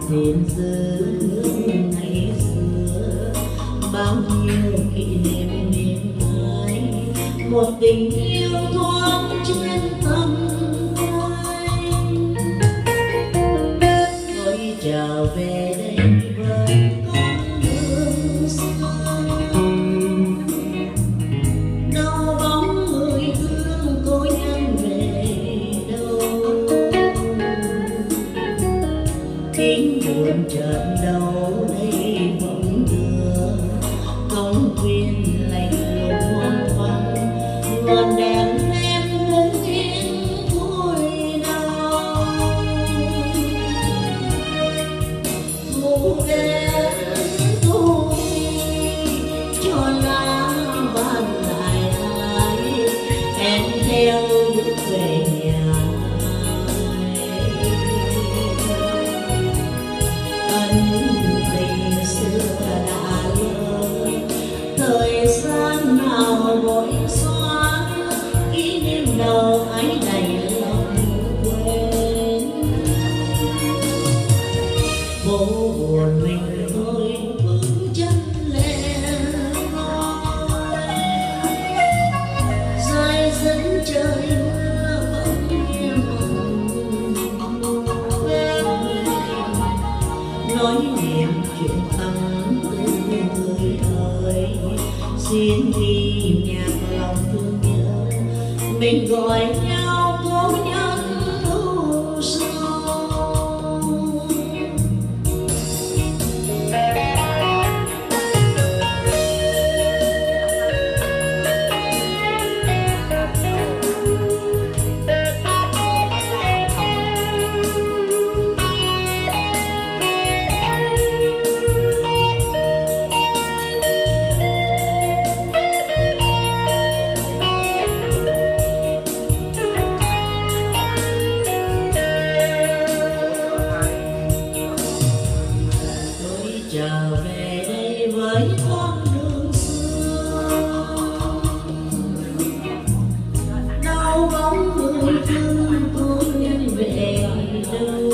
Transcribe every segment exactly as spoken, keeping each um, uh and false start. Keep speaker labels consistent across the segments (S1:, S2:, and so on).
S1: gìn giữ ngày xưa bao nhiêu kỷ niệm miền ái, một tình yêu thoáng trên tâm anh. Tôi trở về đây với con đường xưa, đâu bóng người thương cô nhân về đâu. Tiếng buồn chợt đâu đây bóng đưa công viên lạnh lùng hoang vắng, ngọn đèn em đứng yên vui đâu. Thu đến thu đi cho lá vàng lại lại, em theo bước về nhà. Ân tình xưa đã lỡ, thời gian nào vội xóa, kỷ niệm đầu ấy đầy lòng quên. Phố buồn mình thôi bước chân lên ngôi, dài dẫn trời mưa vẫn nghe mộng quên. Nói niềm chuyện tâm tư người ơi, xin ghi nhạc lòng thương nhớ, mình gọi nhau cố nhân thu sâu. Trở về đây với con đường xưa, đâu bóng người thương tôi về đâu.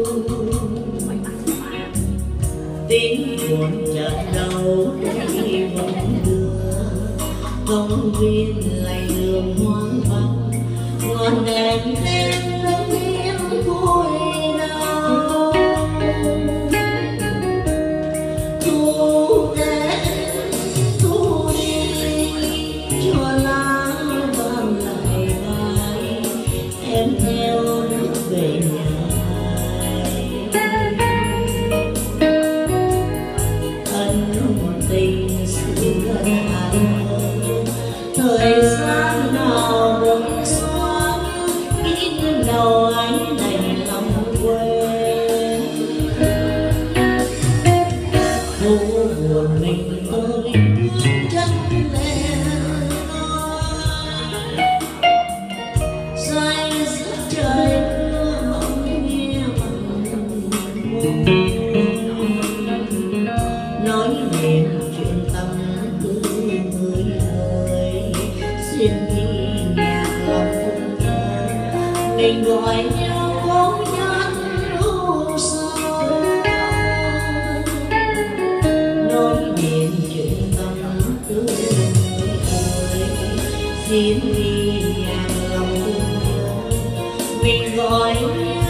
S1: Tiếng buồn chợt đâu đây bóng đưa công viên lạnh lùng hoang vắng, ngọn đèn em đứng yên vui đâu. Thu đến thu đi cho lá vàng lại lại, em theo bước về nhà. Ân tình xưa đã lỡ, thời gian nào vội xóa, kỷ niệm đầu ấy đầy lòng quên. Phố buồn mình tôi bước chân lên ngôi, dài giữa trời mưa bỗng nghe mộng. Nói niềm chuyện tâm tư người ơi, xin ghi nhạc lòng thương nhớ, mình gọi nhau cố nhân thu sâu. Nói niềm chuyện tâm tư người ơi, xin ghi nhạc lòng thương nhớ, mình gọi nhau